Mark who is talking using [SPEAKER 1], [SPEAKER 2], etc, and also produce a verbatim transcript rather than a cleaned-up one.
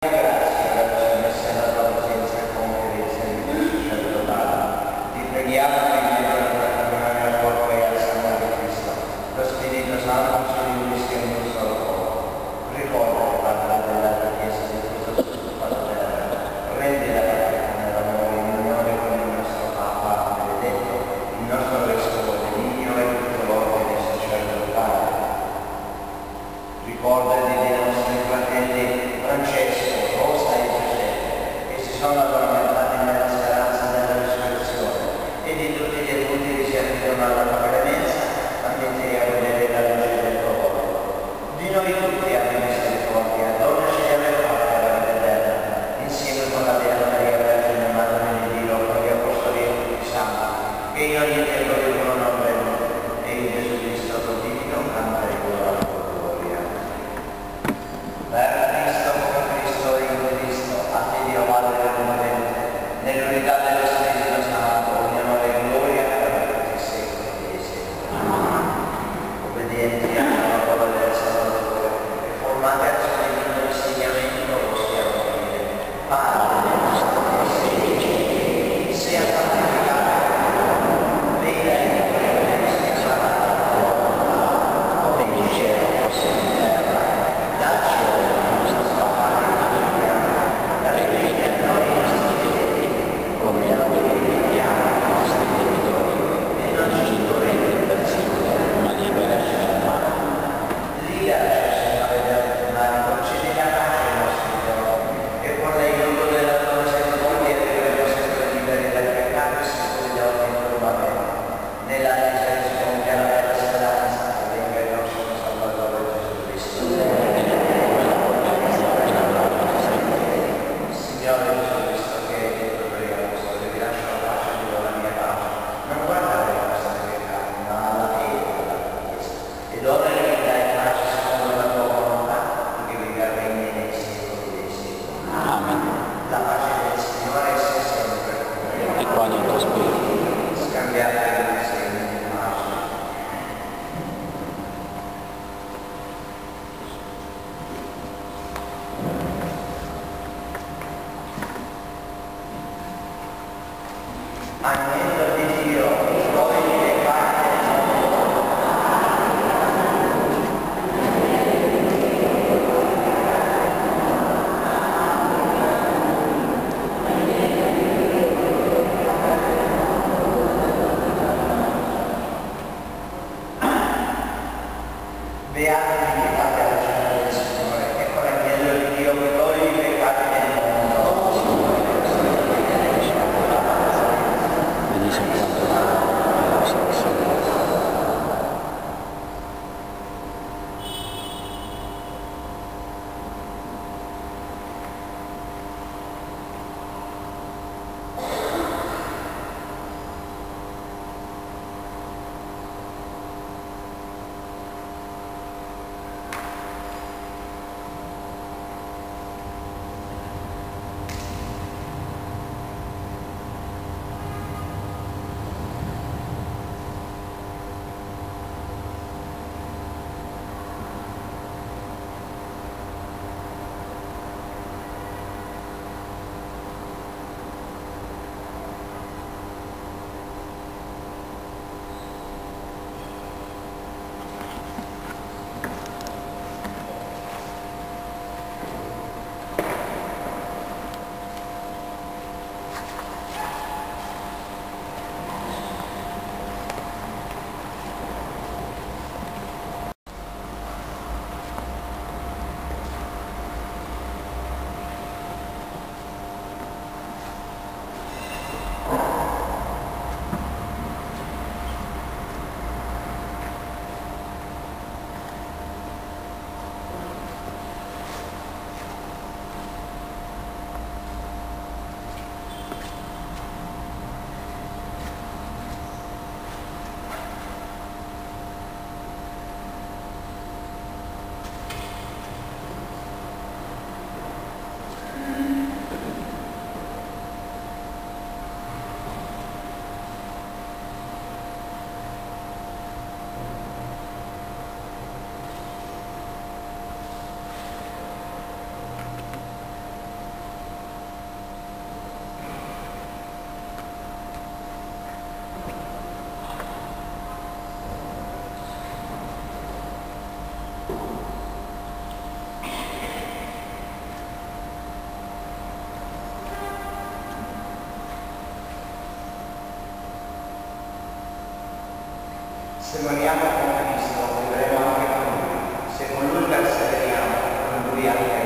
[SPEAKER 1] Grazie per averci messo nella tua presenza e conferenza di questo sacerdotale. Ti preghiamo che in mezzo alla comunione al corpo e al sangue di Cristo, lo Spirito Santo ci riunisca in un solo corpo. Ricorda che parla della tua Chiesa di questo sacerdotale terra. Rendi la pratica nell'amore in unione con il nostro Papa benedetto, il nostro Vescovo Benigno e tutto l'ordine sacerdotale. Ricordati dei nostri fratelli Francesco, Rosa e Giuseppe, che si sono addormentati nella speranza della risurrezione, e di tutti gli adulti che si affidano alla tua clemenza, ammetti a vedere la luce del tuo volto. Di noi tutti abbi misericordia, donaci di aver fatto la vita eterna, insieme con la Beata Maria Vergine, Madre di Dio, con gli Apostoli e tutti i santi, che in ogni tempo vivono nome e in Gesù Cristo tuo Figlio, canta e gloria. Per Cristo, con Cristo e in Cristo, a te Dio Padre onore Se moriamo con Cristo, vivremo anche con Lui. Se con Lui perseveriamo, con Lui anche